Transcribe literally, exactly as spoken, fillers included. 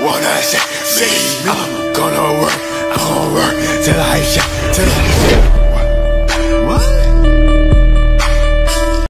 wanna say, see me. I'm gonna work, I'm gonna work till I shine.